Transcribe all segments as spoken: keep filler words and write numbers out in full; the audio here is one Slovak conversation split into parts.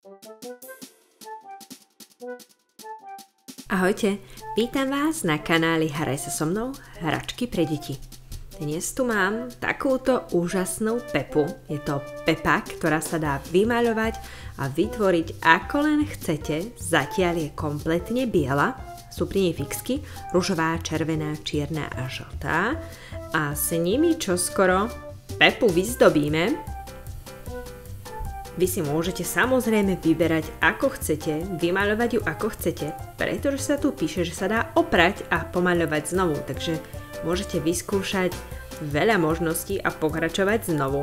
Ahojte, vítam vás na kanáli Hraj sa so mnou, hračky pre deti. Dnes tu mám takúto úžasnú Pepu. Je to Pepa, ktorá sa dá vymaľovať a vytvoriť ako len chcete. Zatiaľ je kompletne biela, sú pri nej fixky, ružová, červená, čierna a žltá. A s nimi čoskoro Pepu vyzdobíme. Vy si môžete samozrejme vyberať ako chcete, vymaľovať ju ako chcete, pretože sa tu píše, že sa dá oprať a pomaľovať znovu, takže môžete vyskúšať veľa možností a pokračovať znovu.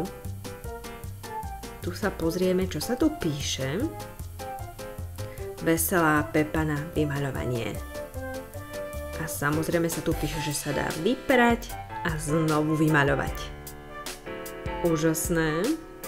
Tu sa pozrieme, čo sa tu píše. Veselá Pepa na vymaľovanie. A samozrejme sa tu píše, že sa dá vyprať a znovu vymaľovať. Úžasné.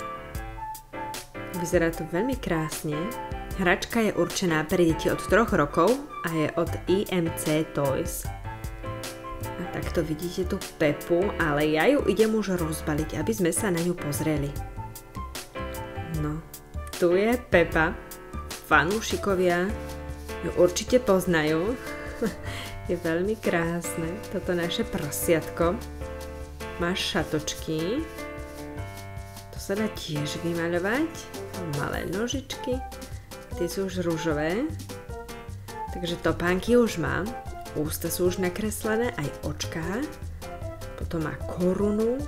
Vyzerá to veľmi krásne. Hračka je určená pre deti od troch rokov a je od í em cé Toys. A takto vidíte tú Pepu, ale ja ju idem už rozbaliť, aby sme sa na ňu pozreli. No, tu je Pepa. Fanúšikovia ju určite poznajú. Je veľmi krásne toto naše prasiatko. Má šatočky. To sa dá tiež vymaľovať. Malé nožičky. Tie sú už ružové. Takže topánky už má. Ústa sú už nakreslené, aj očká. Potom má korunu.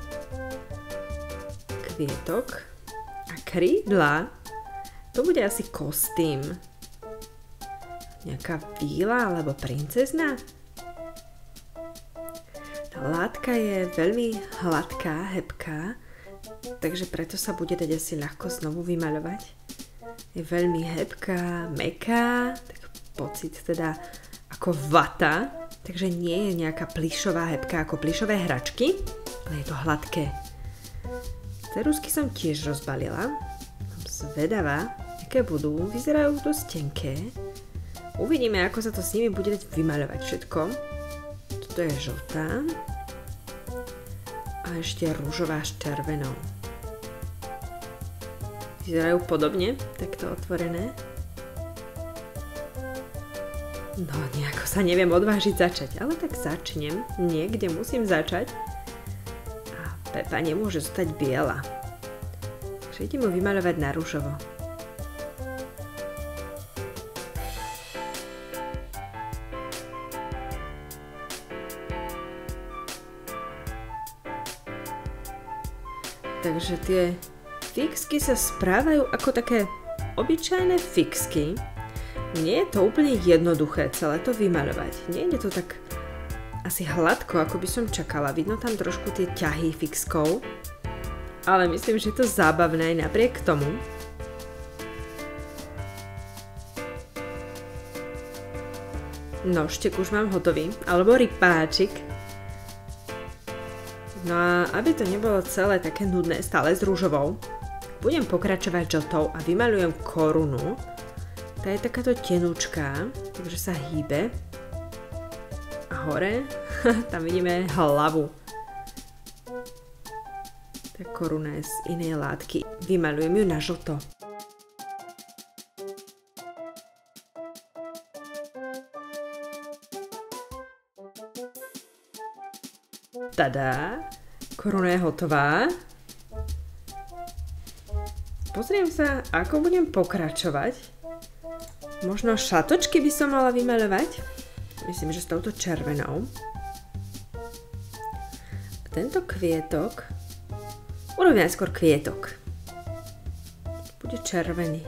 Kvietok. A krídla. To bude asi kostým. Nejaká víla alebo princezna. Tá látka je veľmi hladká, hebká. Takže preto sa bude dať asi ľahko znovu vymaľovať. Je veľmi hebká, mäkká, tak pocit teda ako vata, takže nie je nejaká plyšová hebká ako plyšové hračky, ale je to hladké. Ceruzky som tiež rozbalila, som zvedavá, aké budú, vyzerajú dosť tenké. Uvidíme, ako sa to s nimi bude dať vymaľovať všetko. Toto je žltá a ešte ružová s červenou. Vyzerajú podobne, takto otvorené. No, nejako sa neviem odvážiť začať, ale tak začnem. Niekde musím začať. A Pepa nemôže zostať biela. Takže idem ju vymaľovať na ružovo. Takže tie fixky sa správajú ako také obyčajné fixky. Nie je to úplne jednoduché celé to vymaľovať. Nie je to tak asi hladko, ako by som čakala. Vidno tam trošku tie ťahy fixkov. Ale myslím, že je to zábavné aj napriek tomu. Nožtek už mám hotový. Alebo rypáčik. No a aby to nebolo celé také nudné stále s rúžovou, budem pokračovať žltou a vymaľujem korunu. Tá je takáto tenúčká, takže sa hýbe. A hore, tam vidíme hlavu. Tá koruna je z inej látky. Vymaľujem ju na žlto. Tada! Koruna je hotová. Pozriem sa, ako budem pokračovať. Možno šatočky by som mala vymaľovať. Myslím, že s touto červenou. A tento kvietok. Urobím najskôr kvietok. Bude červený.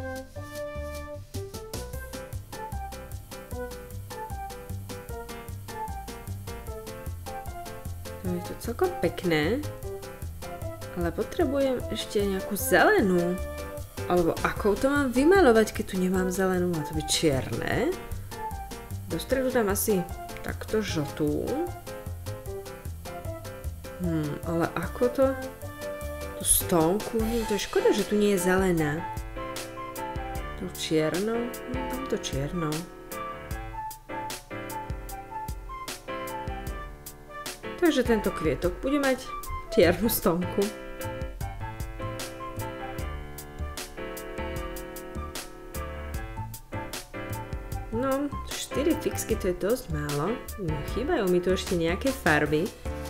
No je to celkom pekné, ale potrebujem ešte nejakú zelenú. Alebo ako to mám vymaľovať, keď tu nemám zelenú? Má to byť čierne. Do stredu dám asi takto žltú. Hmm, ale ako to? Tú stonku? Nie, to je škoda, že tu nie je zelená. Tu čiernou? No, dám to čiernou. Takže tento kvietok bude mať čiernu stonku. No, štyri fixky to je dosť málo. Chýbajú mi tu ešte nejaké farby.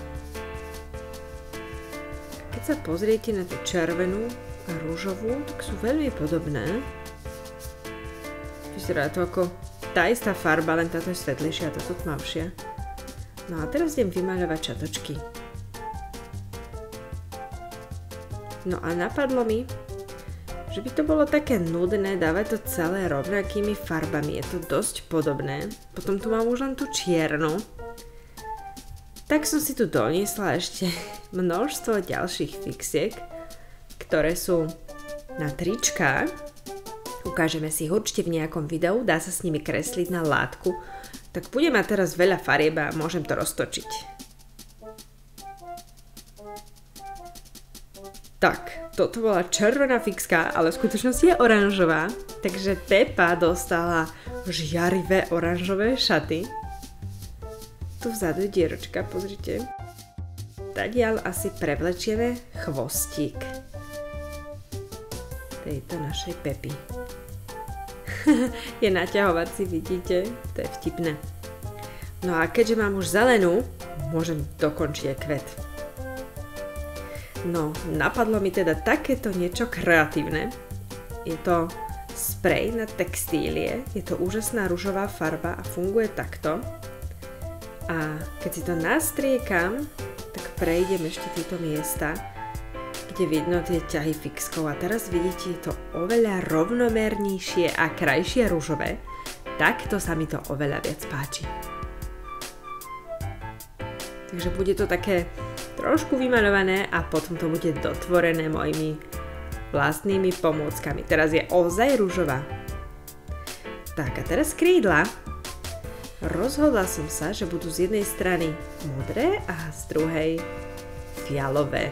Keď sa pozriete na tú červenú a rúžovú, tak sú veľmi podobné. Vyzerá to ako tá istá farba, len táto je svetlejšia a táto tmavšia. No a teraz idem vymaľovať čatočky. No a napadlo mi, že by to bolo také nudné dávať to celé rovnakými farbami. Je to dosť podobné. Potom tu mám už len tú čiernu. Tak som si tu doniesla ešte množstvo ďalších fixiek, ktoré sú na tričkách. Ukážeme si ich určite v nejakom videu, dá sa s nimi kresliť na látku. Tak budem mať teraz veľa farieb a môžem to roztočiť. Tak, toto bola červená fixka, ale v skutočnosti je oranžová. Takže Pepa dostala žiarivé oranžové šaty. Tu vzadu je dieročka, pozrite. Tadiaľ asi prevlečieme chvostík tejto našej Pepy. Je naťahovací, vidíte? To je vtipné. No a keďže mám už zelenú, môžem dokončiť aj kvet. No, napadlo mi teda takéto niečo kreatívne. Je to sprej na textílie. Je to úžasná ružová farba a funguje takto. A keď si to nastriekam, tak prejdem ešte tieto miesta, kde vidno tie ťahy fixkov. A teraz vidíte, je to oveľa rovnomernejšie a krajšie ružové. Takto sa mi to oveľa viac páči. Takže bude to také trošku vymaľované a potom to bude dotvorené mojimi vlastnými pomôckami. Teraz je ozaj ružová. Tak a teraz krídla. Rozhodla som sa, že budú z jednej strany modré a z druhej fialové.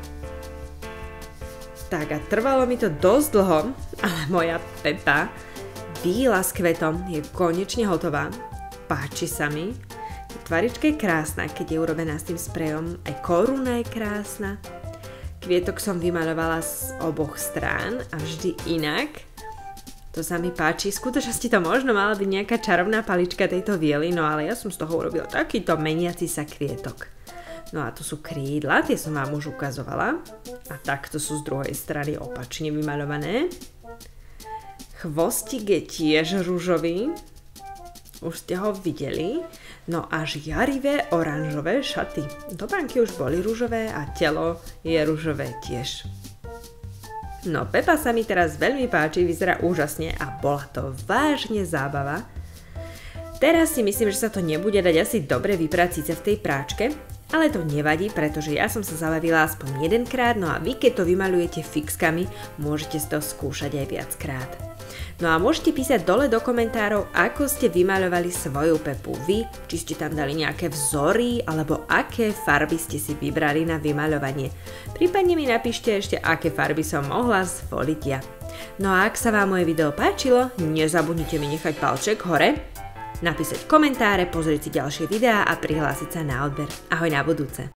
Tak a trvalo mi to dosť dlho, ale moja Pepa, víla s kvetom, je konečne hotová. Páči sa mi. Tvarička je krásna, keď je urobená s tým sprejom. Aj koruna je krásna. Kvietok som vymaľovala z oboch strán a vždy inak. To sa mi páči. V skutočnosti to možno mala byť nejaká čarovná palička tejto viely, no ale ja som z toho urobila takýto meniaci sa kvietok. No a tu sú krídla, tie som vám už ukazovala. A takto sú z druhej strany opačne vymaľované. Chvostík je tiež ružový. Už ste ho videli. No a žiarivé oranžové šaty. Topánky už boli ružové a telo je ružové tiež. No, Pepa sa mi teraz veľmi páči, vyzerá úžasne a bola to vážne zábava. Teraz si myslím, že sa to nebude dať asi dobre vyprať síce v tej práčke, ale to nevadí, pretože ja som sa zabavila aspoň jedenkrát, no a vy keď to vymaľujete fixkami, môžete si to skúšať aj viackrát. No a môžete písať dole do komentárov, ako ste vymaľovali svoju Pepu vy, či ste tam dali nejaké vzory, alebo aké farby ste si vybrali na vymaľovanie. Prípadne mi napíšte ešte, aké farby som mohla zvoliť ja. No a ak sa vám moje video páčilo, nezabudnite mi nechať palček hore, napísať komentáre, pozrieť si ďalšie videá a prihlásiť sa na odber. Ahoj na budúce.